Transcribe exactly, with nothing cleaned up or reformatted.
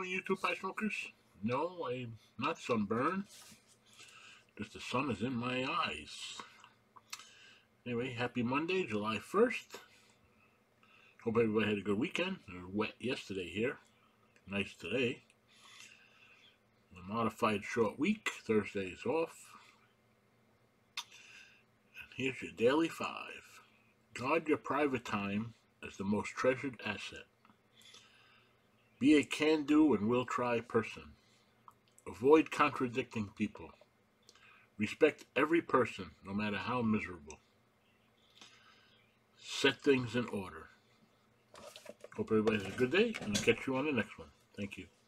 doing, YouTube Pie Smokers? No, I'm not sunburned. Just the sun is in my eyes. Anyway, happy Monday, July first. Hope everybody had a good weekend. It was wet yesterday here. Nice today. A modified short week. Thursday is off. And here's your daily five. Guard your private time as the most treasured asset. Be a can-do and will-try person. Avoid contradicting people. Respect every person, no matter how miserable. Set things in order. Hope everybody has a good day, and I'll catch you on the next one. Thank you.